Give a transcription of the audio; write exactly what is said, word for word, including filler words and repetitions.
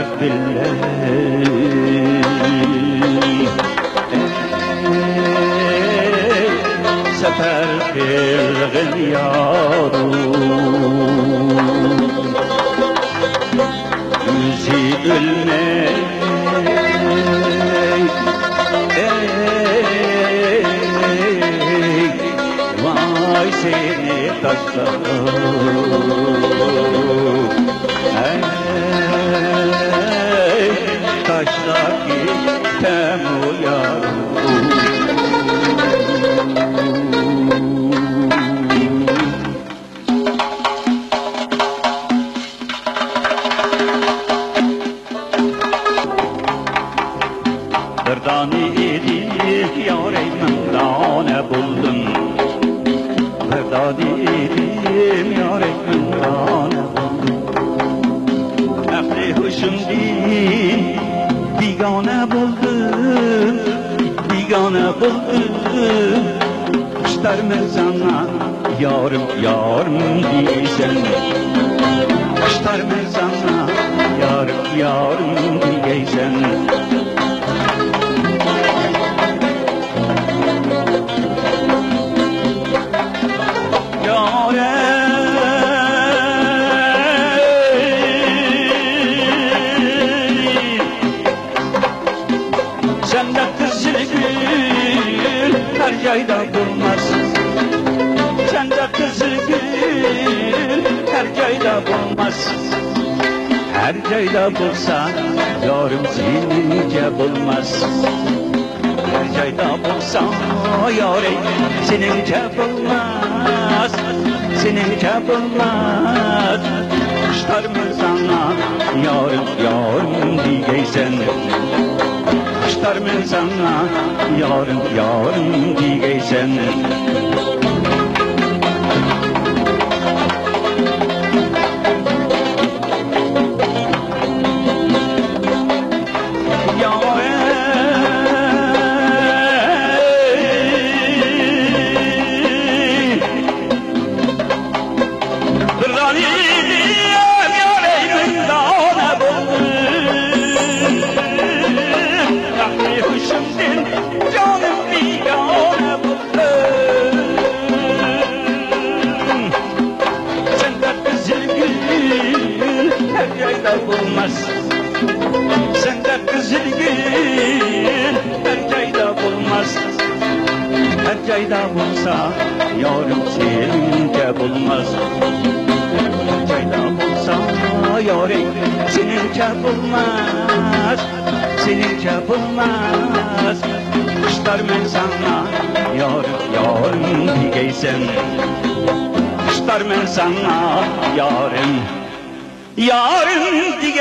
بالليل سفر بالغيار يزيد الماء واي سيني تشتاق taştaki temu yarım Dırdani edik yarey mendane buldum Dırdani edim yarey mendane buldum Ehli huşum din Bigane buldum, bigane buldum Kuşlar mezana yarım yarım diyeceksin Kuşlar mezana yarım yarım diyeceksin Yayda bulmaz Sende kızıl gül her yayda bulmaz Her yayda bulsa yarım senince bulmaz Her yayda bulsa yarım senince bulmaz Senince bulmaz Kuşlar mı sana yarım yarım diyeceksin Kuşlar mı sana yarın yarın diyeceksin bulmaz Sende kızıl gül her yayda bulmaz Her yayda bulsa yarım senince bulmaz Her yayda bulsa yarım senince bulmaz Senince bulmaz Kuşlar men sana yarım yarım diyeceksin Kuşlar men sana yarım yarın